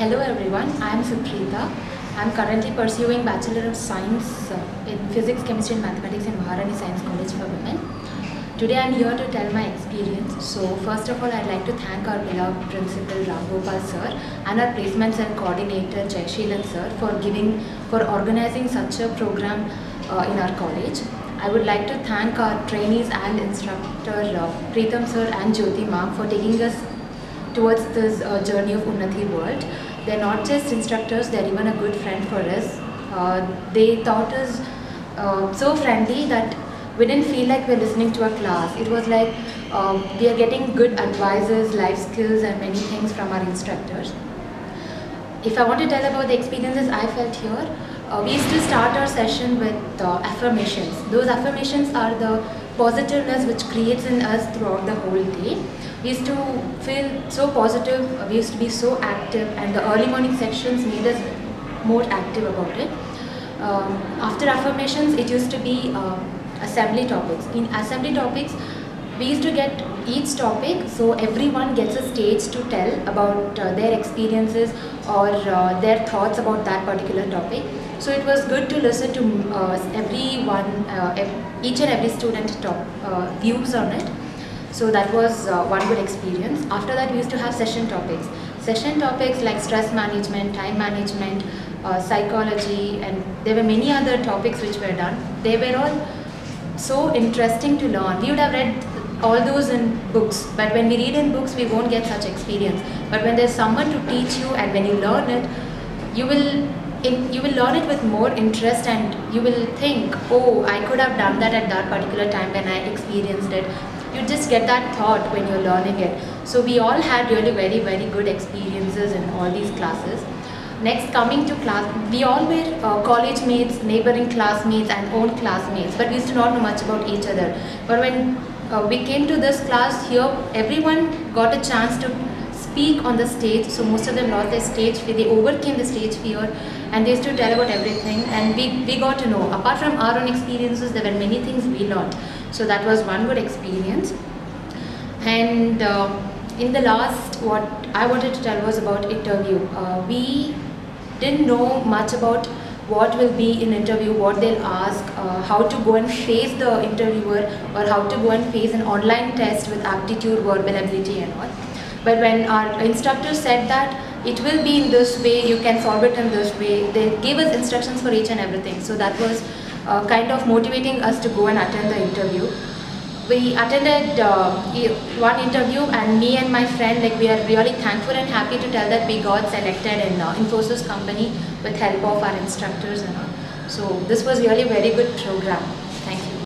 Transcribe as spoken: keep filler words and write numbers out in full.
Hello everyone, I am Supritha. I am currently pursuing Bachelor of Science uh, in Physics, Chemistry and Mathematics in Maharani Science College for Women. Today I am here to tell my experience. So first of all, I would like to thank our beloved Principal Ram Gopal sir and our Placement Cell Coordinator Jaysheelan sir for giving, for organizing such a program uh, in our college. I would like to thank our trainees and instructor uh, Preetham sir and Jyoti ma'am for taking us towards this uh, journey of Unnati world. They're not just instructors, they're even a good friend for us. Uh, they taught us uh, so friendly that we didn't feel like we're listening to a class. It was like uh, we are getting good advices, life skills and many things from our instructors. If I want to tell about the experiences I felt here, uh, we used to start our session with uh, affirmations. Those affirmations are the positiveness which creates in us throughout the whole day. We used to feel so positive, we used to be so active, and the early morning sections made us more active about it. Um, after affirmations, it used to be uh, assembly topics. In assembly topics, we used to get each topic, so everyone gets a stage to tell about uh, their experiences or uh, their thoughts about that particular topic. So it was good to listen to uh, everyone, uh, ev each and every student top, uh, views on it. So that was uh, one good experience. After that, we used to have session topics. Session topics like stress management, time management, uh, psychology, and there were many other topics which were done. They were all so interesting to learn. We would have read all those in books, but when we read in books, we won't get such experience. But when there's someone to teach you, and when you learn it, you will in, you will learn it with more interest, and you will think, oh, I could have done that at that particular time when I experienced it. You just get that thought when you're learning it. So we all had really very, very good experiences in all these classes. Next, coming to class, we all were uh, college mates, neighboring classmates and own classmates, but we used to not know much about each other. But when uh, we came to this class here, everyone got a chance to speak on the stage. So most of them lost their stage fear, they overcame the stage fear, and they used to tell about everything, and we, we got to know. Apart from our own experiences, there were many things we learned. So that was one good experience. And uh, in the last, what I wanted to tell was about interview. Uh, we didn't know much about what will be in interview, what they'll ask, uh, how to go and face the interviewer, or how to go and face an online test with aptitude, verbal ability and all. But when our instructor said that it will be in this way, you can solve it in this way, they gave us instructions for each and everything. So that was uh, kind of motivating us to go and attend the interview. We attended uh, one interview, and me and my friend, like, we are really thankful and happy to tell that we got selected in uh, Infosys company with help of our instructors and all. So this was really a very good program. Thank you.